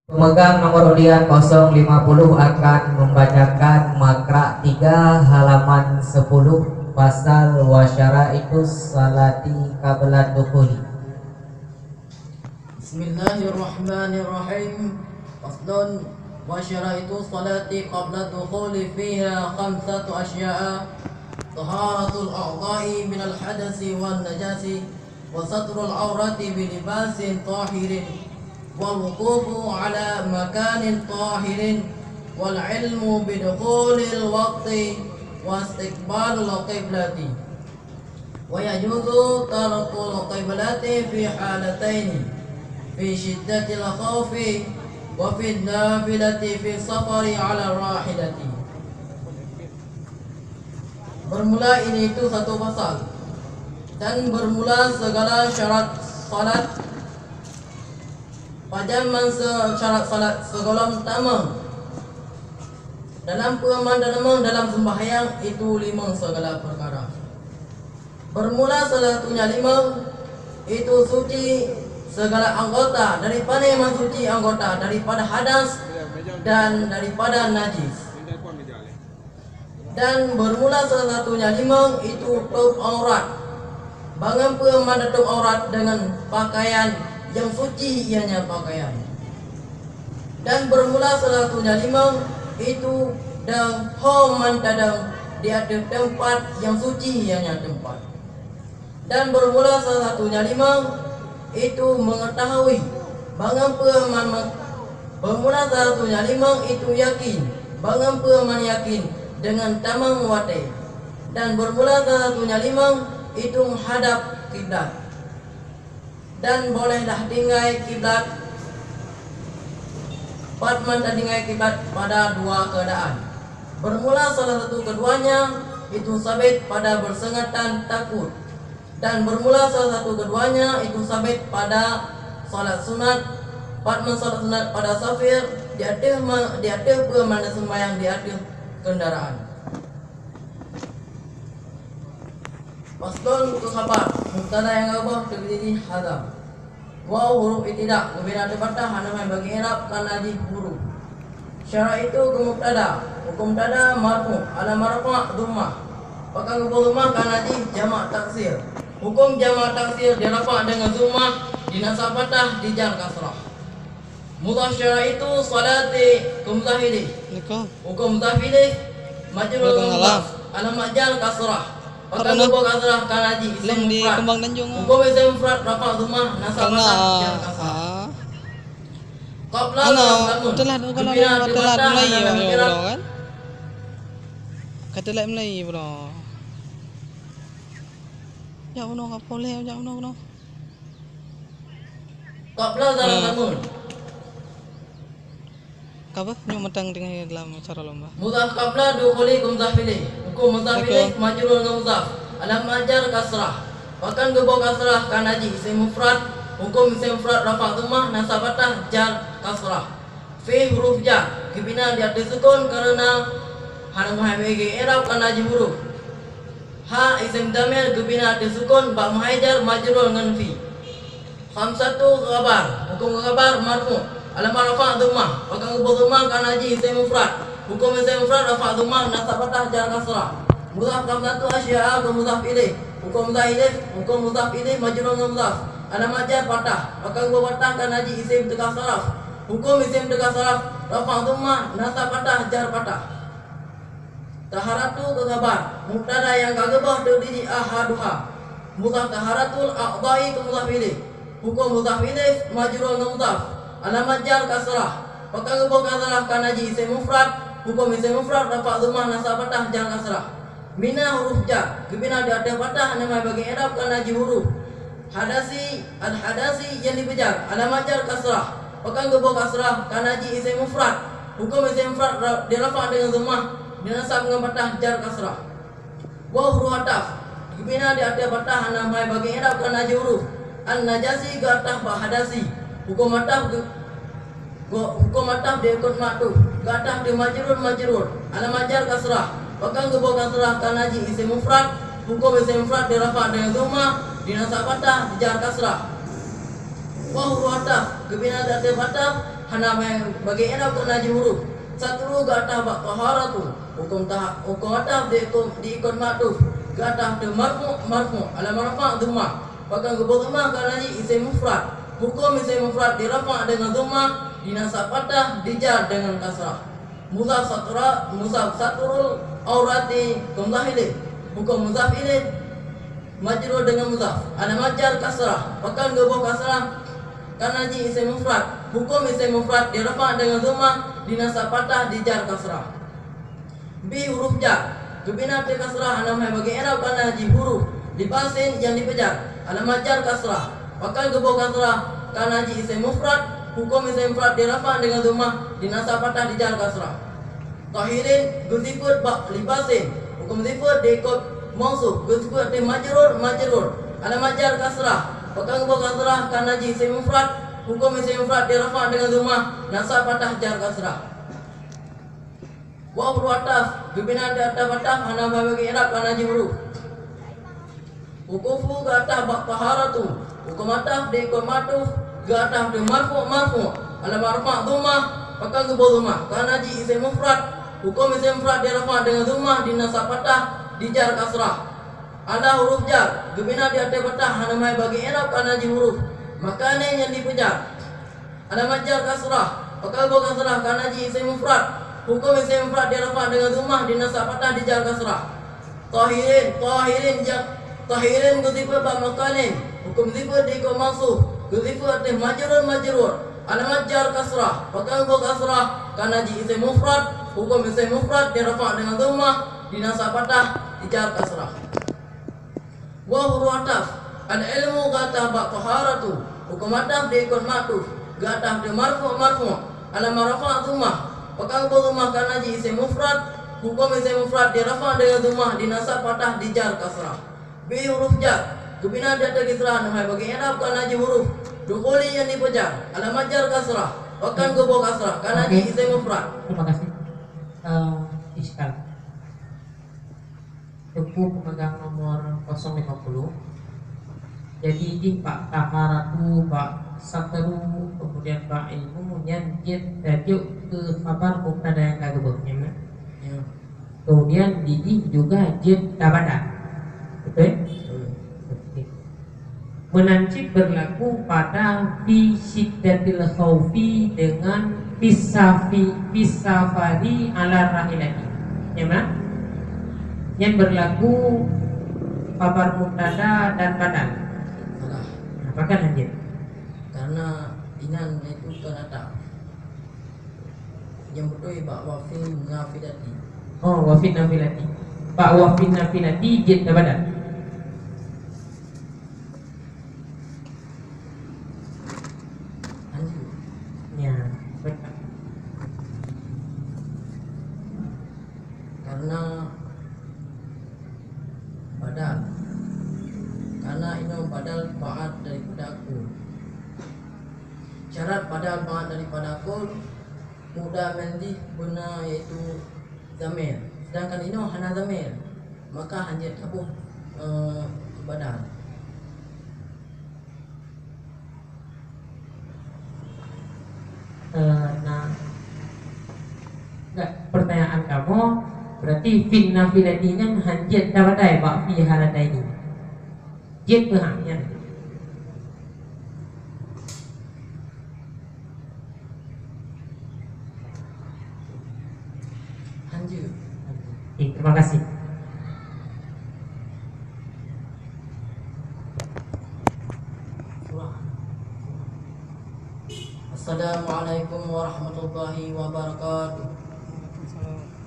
Pemegang nomor undian 050 akan membacakan makra 3 halaman 10 pasal wasyara'itus salati qabla dukhuli. Bismillahirrahmanirrahim. Faslun wasyara'itus salati qabla dukhuli fiha khamsatu asya'a: taharatul a'dha'i minal hadasi wan najasi, wa satrul awrati bilibasin tahirin, والوقوف على مكان طاهر، والعلم بدخول الوقت، واستقبال القبلة. ويجوز ترك القبلة في حالتين: في شدة الخوف وفي النافلة في السفر على الراحلة. Bermula ini itu satu pasal, dan bermula segala syarat salat pada syarat salat segolong pertama dalam pemandangan dalam sembahyang itu 5 segala perkara. Bermula satunya 5 itu suci segala anggota, daripada yang suci anggota daripada hadas dan daripada najis. Dan bermula satunya 5 itu tutup aurat. Bangun pemandangan tutup aurat dengan pakaian yang suci ianya pakaian. Dan bermula satunya 5 itu dan homan tadang di ada tempat yang suci ianya tempat. Dan bermula satunya 5 itu mengetahui bangun peman. Bermula satunya 5 itu yakin bangun peman yakin dengan tamang wate. Dan bermula satunya 5 itu menghadap kiblat. Dan bolehlah tinggai kiblat Padman dan tinggai kiblat pada 2 keadaan. Bermula salah satu keduanya itu sabit pada bersengatan takut, dan bermula salah satu keduanya itu sabit pada salat sunat. Padman salat sunat pada safir di atas pemandang sembahyang di atas kendaraan. Faslun ke khabar mubtada yang gabah terdiri hadam. Waw huruf itidak kebina fathah hanaman bagi i'rab karena di huruf. Syarat itu ke mubtada, hukum mubtada marfu ala marfa' dhammah. Pakai huruf dhammah karena di jamak taksir. Hukum jamak taksir dirafa' dengan dhammah, dinasab fathah, dijar kasrah. Mudhaf syarat itu salati kumzahili. Hukum mudhafili majrur mudhaf ala majal kasrah. Pakai huruf kasrah karena di isim mufrad. Hukum isim mufrad rafa' dhammah nasab fathah jar kasrah. Qabla telah mulai bro kan? Kata lah mulai bro. Ya uno ka boleh ya uno. Qabla zamun. Kapa nyo matang dengan dalam cara lomba. Mudhaf qabla dukhuli kumzahili. Hukum mudhafili majrur dengan mudhaf. Alam ajar kasrah. Bahkan gebok kasrah karena ji isim mufrad. Hukum isim mufrad rafa' dhammah nasab fathah jar kasrah. Fi huruf jar kibina di atas sukun karena hana muhammadi i'rab karena ji huruf. Ha isim damir kibina di sukun ba muhajar majrur dengan fi. Khamsatu khabar. Hukum khabar marfu' alam rafa' dhammah. Bahkan gebok dhammah karena ji isim mufrad. Hukum isim mufrad rafa' dhammah nasab fathah jar kasrah. Mudhaf khamsatu asya'a ke mudhaf ilaih. Hukum mudhaf ilaih majrur dengan mudhaf. Alam ajar fathah. Bahkan gebok fathah karena ji isim tegak saraf. Hukum isim tegak saraf rafa' dhammah nasab fathah jar fathah. Taharatu ke khabar mubtada yang kagabah terdiri ahaduha. Mudhaf taharatul a'dha'i ke mudhaf ilaih. Hukum mudhaf ilaih majrur dengan mudhaf. Alamat jar kasrah. Pakai gebok kasrah karena ji isim mufrad. Hukum isim mufrad rafa' dhammah nasab fathah jar kasrah. Mina huruf jar kibina di atas fathah nama bagi i'rab karena ji huruf. Hadasi al-hadasi yang dibejar alamat jar kasrah. Pakai gebok kasrah karena ji isim mufrad. Hukum isim mufrad dirafa' dengan dhammah dinasab dengan fathah jar kasrah. Wa huruf ataf kibina di atas fathah nama bagi i'rab karena ji huruf. An-najasi ke ataf ba hadasi. Hukum ataf dia ikut maktub. Gatah dia majrur. Alamat jar kasrah. Bahkan gebok kasrah karena ji isim mufrad. Hukum isim mufrad dirafa' dengan dhammah, dinasab fathah, dijar kasrah. Wa huruf ataf kebina dari fathah hana bagi enam kena huruf. Satu gatah bak taharatu hukum ataf diikut maktuf gatah de marfu ala marfa dhamma bahkan gebut dhamma karena isim mufrad hukum isim mufrad dirafa dengan dhamma dinasab fathah dijar dengan kasrah mudhaf saturul aurati kumdahili hukum mudhaf ilaih majrur dengan mudhaf ala majar kasrah bahkan gebut kasrah karena isim mufrad hukum isim mufrad dirafa dengan dhamma dinasab fathah dijar kasrah. B huruf jar kebina te kasrah anamai bagi i'rab karena huruf libasin yang dipejar alamat jar kasrah bakal gebo kasrah karena isim mufrad hukum isim mufrad dirafa dengan dhammah dinasab fathah dijar kasrah. Tahirin guzifut bak libasin hukum zifut diikut mausuf guzifut te majrur alamat jar kasrah bakal gebo kasrah karena isim mufrad hukum isim mufrad dirafa dengan dhammah nasab fathah jar kasrah. Wa huruf ataf kebina di ataf fathah hana bagi i'rab karena huruf. Wuqufu gatah bak taharatu hukum ataf diikut matuf gatah de marfu ala marfa dhammah bakal gebo dhammah karena isim mufrad hukum isim mufrad dirafa dengan dhammah dinasab fathah dijar kasrah. Ada huruf jar kebina di ataf fathah hana bagi i'rab karena huruf makanya yang dipejar alamat jar kasrah bakal gebo kasrah karena isim mufrad hukum isim mufrad dirafa dengan dhammah dinasab fathah dijar kasrah. Tahirin guzifut bak makanin hukum zifut diikut mansub guzifut teh majrur alamat jar kasrah bakal gebo kasrah karena isim mufrad hukum isim mufrad dirafa dengan dhammah dinasab fathah dijar kasrah. Wa huruf ataf al ilmu gatah bak taharatu hukum ataf diikut maktuf gatah de marfu ala marfa dhammah bakal gebo dhammah karena isim mufrad hukum isim mufrad dirafa dengan dhammah dinasab fathah dijar kasrah. B huruf jar kebina di atas kasrah namai bagi i'rab karena huruf dukhuli yang dipejar alamat jar kasrah bahkan gebo kasrah karena isim mufrad. Terima kasih. Iskal Tuku pemegang nomor 050. Jadi di Pak taharatu, Pak satru, kemudian Pak ilmu yang tajuk ke khabar mubtada yang kagebutnya. Ya. Kemudian di juga jid tabada. Betul? Menancip berlaku pada fi syiddatil khaufi dengan fisafari ala rahilati. Ya mana? Yang berlaku khabar mubtada dan badal. Apakah lanjut? Karena inan itu terada yang betul bak wafin nafilati. Oh, wafin nafilati. Pak wafin nafilati jid tabada. Ya, betul. Karena badal karena ini badal ba'at daripada aku. Syarat badal ba'at daripada aku mudah mendih guna yaitu zamir. Sedangkan ini hana zamir, maka hanya tabuh badal. Nah, enggak, pertanyaan kamu berarti fin nafilatinya hanjat tawadai bak fi halataini. Jid pahanya. Hanju. Terima kasih. Assalamualaikum warahmatullahi wabarakatuh. Salam.